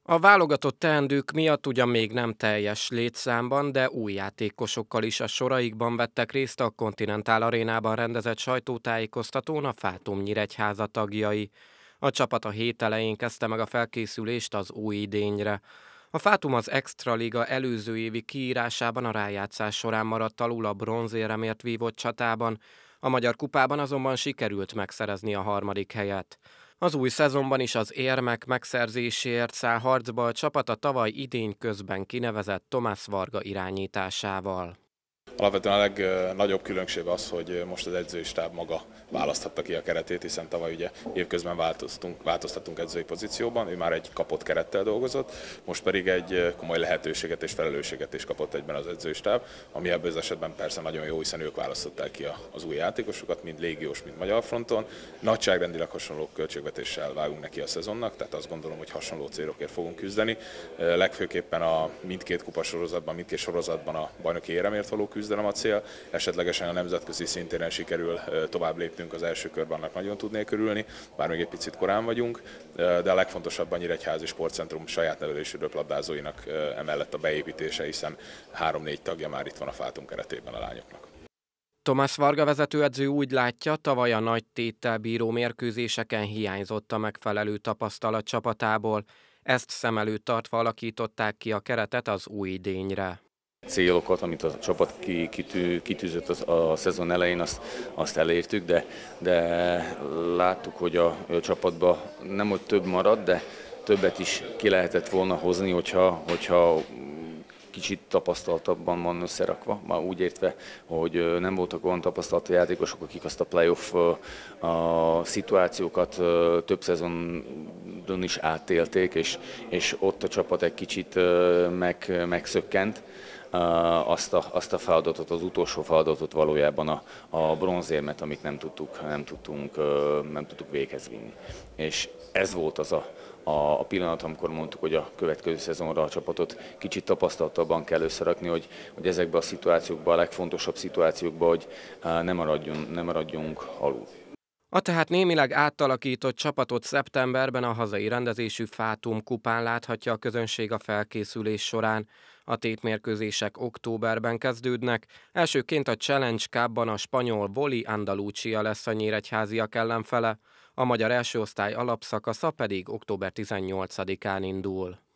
A válogatott teendők miatt ugyan még nem teljes létszámban, de új játékosokkal is a soraikban vettek részt a Continental Arénában rendezett sajtótájékoztatón a Fátum Nyíregyháza tagjai. A csapat a hét elején kezdte meg a felkészülést az új idényre. A Fátum az Extraliga előző évi kiírásában a rájátszás során maradt alul a bronzéremért vívott csatában, a Magyar Kupában azonban sikerült megszerezni a harmadik helyet. Az új szezonban is az érmek megszerzéséért száll harcba a csapat a tavaly idény közben kinevezett Tomás Varga irányításával. Alapvetően a legnagyobb különbség az, hogy most az edzői stáb maga választhatta ki a keretét, hiszen tavaly ugye évközben változtattunk edzői pozícióban, ő már egy kapott kerettel dolgozott, most pedig egy komoly lehetőséget és felelősséget is kapott egyben az edzői stáb, ami ebben az esetben persze nagyon jó, hiszen ők választották ki az új játékosokat, mind légiós, mind magyar fronton. Nagyságrendileg hasonló költségvetéssel vágunk neki a szezonnak, tehát azt gondolom, hogy hasonló célokért fogunk küzdeni. Legfőképpen a mindkét kupasorozatban, mindkét sorozatban a bajnoki éremért való küzdelem a cél, esetlegesen a nemzetközi szintéren sikerül tovább lépnünk az első körben, annak nagyon tudnék örülni, bár még egy picit korán vagyunk, de a legfontosabb a Nyíregyházi Sportcentrum saját nevelésű röplabdázóinak emellett a beépítése, hiszen 3-4 tagja már itt van a Fátum keretében a lányoknak. Tomás Varga vezetőedző úgy látja, tavaly a nagy téttel bíró mérkőzéseken hiányzott a megfelelő tapasztalat csapatából, ezt szem előtt tartva alakították ki a keretet az új idényre. Célokat, amit a csapat kitűzött a szezon elején, azt elértük, de láttuk, hogy a csapatban nem hogy több marad, de többet is ki lehetett volna hozni, hogyha kicsit tapasztaltabban van összerakva, már úgy értve, hogy nem voltak olyan tapasztalt játékosok, akik azt a playoff szituációkat több szezonon is átélték, és ott a csapat egy kicsit megszökkent. Azt a feladatot, az utolsó feladatot valójában a bronzérmet, amit nem tudtuk véghez vinni. És ez volt az a pillanat, amikor mondtuk, hogy a következő szezonra a csapatot kicsit tapasztaltabban kell összerakni, hogy ezekben a szituációkban, a legfontosabb szituációkban, hogy ne maradjunk alul. A tehát némileg átalakított csapatot szeptemberben a hazai rendezésű Fátum kupán láthatja a közönség a felkészülés során. A tétmérkőzések októberben kezdődnek, elsőként a Challenge Cupban a spanyol Voli Andalucía lesz a nyíregyháziak ellenfele, a magyar első osztály alapszakasza pedig október 18-án indul.